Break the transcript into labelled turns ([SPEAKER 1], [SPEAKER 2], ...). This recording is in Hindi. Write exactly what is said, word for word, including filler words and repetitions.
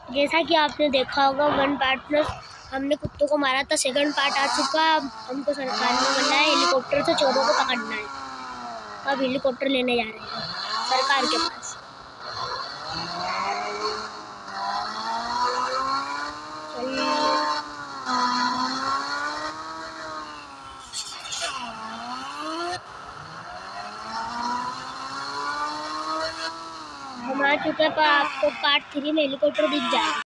[SPEAKER 1] जैसा कि आपने देखा होगा वन पार्ट प्लस हमने कुत्तों को मारा था, सेकंड पार्ट आ चुका है। अब हमको सरकार ने बोला है हेलीकॉप्टर से चोरों को पकड़ना है। अब हेलीकॉप्टर लेने जा रहे हैं सरकार के पास। हम आ चुके हैं, पर आपको पार्ट थ्री में हेलीकॉप्टर दिख जाएगा।